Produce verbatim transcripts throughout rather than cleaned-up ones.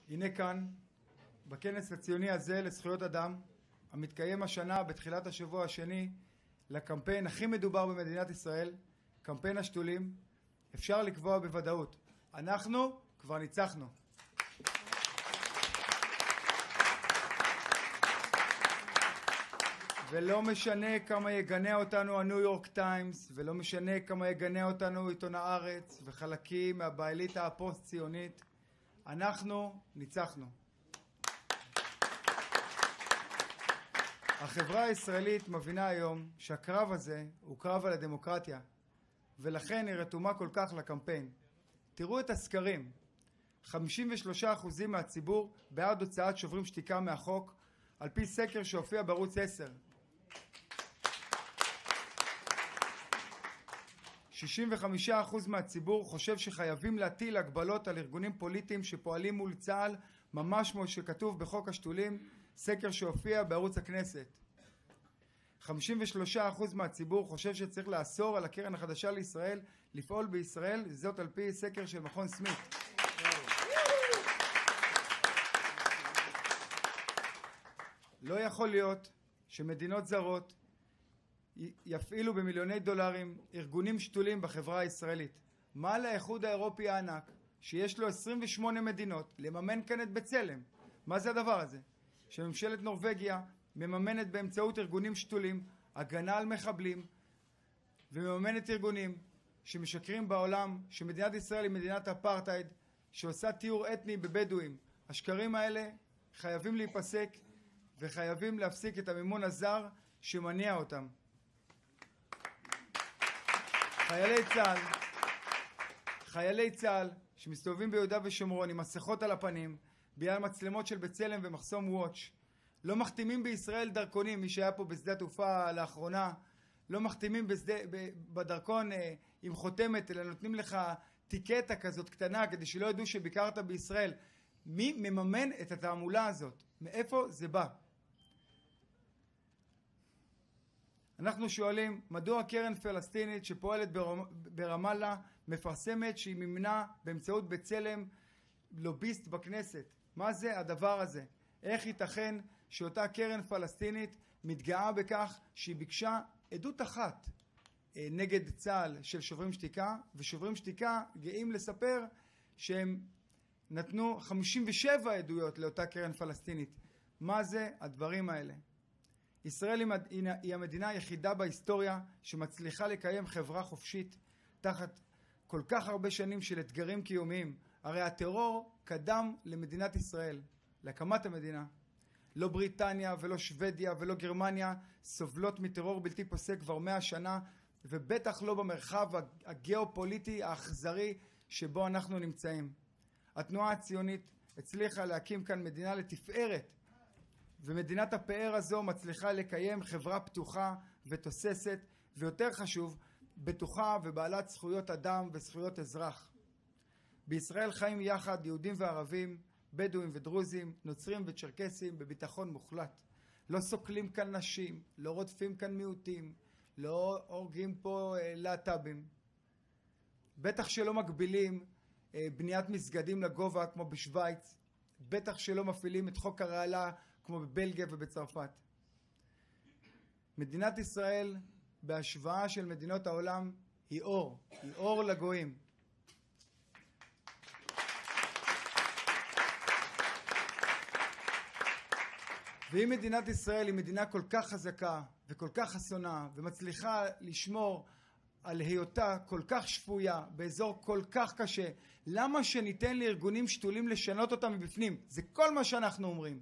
הנה כאן, בכנס הציוני הזה לזכויות אדם, המתקיים השנה בתחילת השבוע השני לקמפיין הכי מדובר במדינת ישראל, קמפיין השתולים, אפשר לקבוע בוודאות, אנחנו כבר ניצחנו. ולא משנה כמה יגנה אותנו הניו יורק טיימס, ולא משנה כמה יגנה אותנו עיתון הארץ וחלקים מהבעלית הפוסט-ציונית, אנחנו ניצחנו. החברה הישראלית מבינה היום שהקרב הזה הוא קרב על הדמוקרטיה, ולכן היא רתומה כל כך לקמפיין. תראו את הסקרים. חמישים ושלושה אחוז מהציבור בעד הוצאת שוברים שתיקה מהחוק, על פי סקר שהופיע בערוץ עשר. שישים וחמישה אחוז מהציבור חושב שחייבים להטיל הגבלות על ארגונים פוליטיים שפועלים מול צה"ל, ממש כמו שכתוב בחוק השתולים, סקר שהופיע בערוץ הכנסת. חמישים ושלושה אחוז מהציבור חושב שצריך לאסור על הקרן החדשה לישראל לפעול בישראל, זאת על פי סקר של מכון סמית. לא יכול להיות שמדינות זרות יפעילו במיליוני דולרים ארגונים שתולים בחברה הישראלית. מה לאיחוד האירופי הענק, שיש לו עשרים ושמונה מדינות, לממן כאן את בצלם? מה זה הדבר הזה? שממשלת נורווגיה מממנת באמצעות ארגונים שתולים הגנה על מחבלים, ומממנת ארגונים שמשקרים בעולם שמדינת ישראל היא מדינת אפרטהייד, שעושה טיהור אתני בבדואים. השקרים האלה חייבים להיפסק, וחייבים להפסיק את המימון הזר שמניע אותם. חיילי צה"ל, חיילי צה"ל שמסתובבים ביהודה ושומרון עם מסכות על הפנים, בגלל מצלמות של בצלם ומחסום וואץ', לא מחתימים בישראל דרכונים. מי שהיה פה בשדה התעופה לאחרונה, לא מחתימים בשדה, בדרכון עם חותמת, אלא נותנים לך טיקטה כזאת קטנה כדי שלא ידעו שביקרת בישראל. מי מממן את התעמולה הזאת? מאיפה זה בא? אנחנו שואלים, מדוע קרן פלסטינית שפועלת ברמאללה מפרסמת שהיא מימנה באמצעות בצלם לוביסט בכנסת? מה זה הדבר הזה? איך ייתכן שאותה קרן פלסטינית מתגאה בכך שהיא ביקשה עדות אחת נגד צה"ל של שוברים שתיקה, ושוברים שתיקה גאים לספר שהם נתנו חמישים ושבע עדויות לאותה קרן פלסטינית? מה זה הדברים האלה? ישראל היא המדינה היחידה בהיסטוריה שמצליחה לקיים חברה חופשית תחת כל כך הרבה שנים של אתגרים קיומיים. הרי הטרור קדם למדינת ישראל, להקמת המדינה. לא בריטניה ולא שוודיה ולא גרמניה סובלות מטרור בלתי פוסק כבר מאה שנה, ובטח לא במרחב הגיאופוליטי האכזרי שבו אנחנו נמצאים. התנועה הציונית הצליחה להקים כאן מדינה לתפארת, ומדינת הפאר הזו מצליחה לקיים חברה פתוחה ותוססת, ויותר חשוב, בטוחה ובעלת זכויות אדם וזכויות אזרח. בישראל חיים יחד יהודים וערבים, בדואים ודרוזים, נוצרים וצ'רקסים בביטחון מוחלט. לא סוקלים כאן נשים, לא רודפים כאן מיעוטים, לא הורגים פה אה, להט"בים. בטח שלא מגבילים אה, בניית מסגדים לגובה כמו בשוויץ, בטח שלא מפעילים את חוק הרעלה כמו בבלגיה ובצרפת. מדינת ישראל בהשוואה של מדינות העולם היא אור, היא אור לגויים. ואם מדינת ישראל היא מדינה כל כך חזקה וכל כך חסונה ומצליחה לשמור על היותה כל כך שפויה באזור כל כך קשה, למה שניתן לארגונים שתולים לשנות אותם מבפנים? זה כל מה שאנחנו אומרים.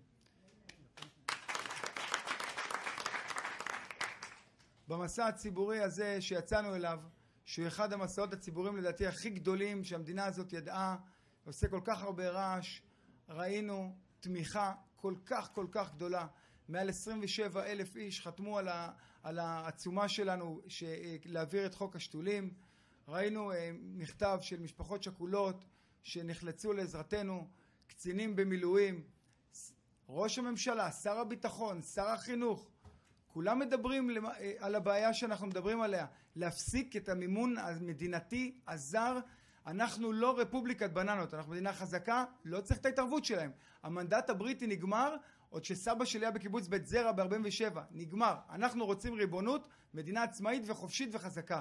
במסע הציבורי הזה שיצאנו אליו, שהוא אחד המסעות הציבוריים לדעתי הכי גדולים שהמדינה הזאת ידעה, עושה כל כך הרבה רעש, ראינו תמיכה כל כך כל כך גדולה. מעל עשרים ושבעה אלף איש חתמו על, ה, על העצומה שלנו להעביר את חוק השתולים. ראינו אה, מכתב של משפחות שכולות שנחלצו לעזרתנו, קצינים במילואים, ראש הממשלה, שר הביטחון, שר החינוך, כולם מדברים על הבעיה שאנחנו מדברים עליה, להפסיק את המימון המדינתי הזר אנחנו לא רפובליקת בננות, אנחנו מדינה חזקה, לא צריך את ההתערבות שלהם. המנדט הבריטי נגמר, עוד שסבא שלי היה בקיבוץ בית זרע ב-ארבעים ושבע, נגמר. אנחנו רוצים ריבונות, מדינה עצמאית וחופשית וחזקה.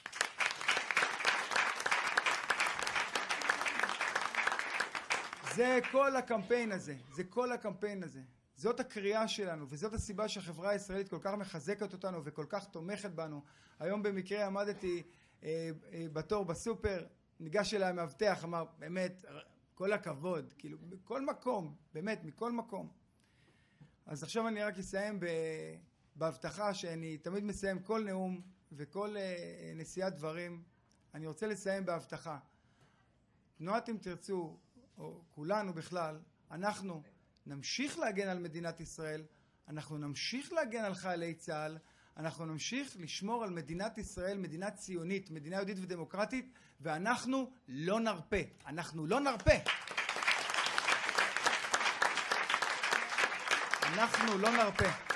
זה כל הקמפיין הזה, זה כל הקמפיין הזה. זאת הקריאה שלנו, וזאת הסיבה שהחברה הישראלית כל כך מחזקת אותנו וכל כך תומכת בנו. היום במקרה עמדתי אה, אה, בתור בסופר, ניגש אליי המאבטח, אמר, באמת, כל הכבוד, כאילו, בכל מקום, באמת, מכל מקום. אז עכשיו אני רק אסיים בהבטחה שאני תמיד מסיים כל נאום וכל אה, נשיאת דברים. אני רוצה לסיים בהבטחה. תנועת אם תרצו, או כולנו בכלל, אנחנו נמשיך להגן על מדינת ישראל, אנחנו נמשיך להגן על חיילי צה"ל, אנחנו נמשיך לשמור על מדינת ישראל, מדינה ציונית, מדינה יהודית ודמוקרטית, ואנחנו לא נרפה. אנחנו לא נרפה. אנחנו לא נרפה.